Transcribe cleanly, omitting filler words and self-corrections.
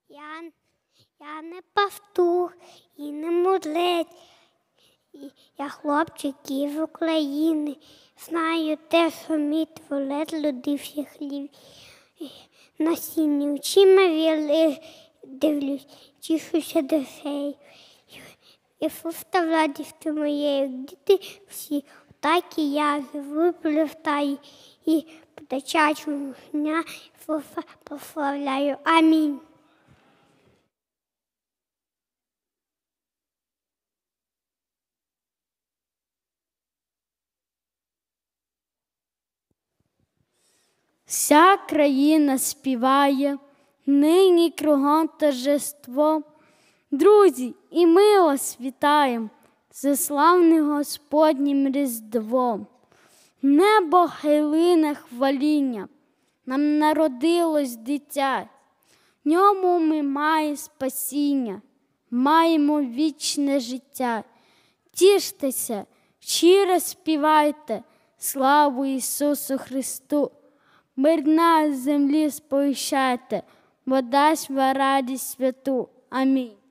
Я не пастух і не мудрець. Я хлопчик із України. Знаю те, що мій творець людився хліб. На сіні очима дивлюсь, тішуся душею. Ісус та радістю моєю, діти всі, так і я живу плюстаю і по дитячому дня Ісуса прославляю. Амінь. Вся країна співає, нині кругом торжество. Друзі, і ми вас вітаємо за славним Господнім Різдвом. Небо хилине хваління, нам народилось дитя. В ньому ми маємо спасіння, маємо вічне життя. Тіштеся, щиро співайте, славу Ісусу Христу. Мир на землі сповіщайте, бо дасть вам радість святу. Амінь.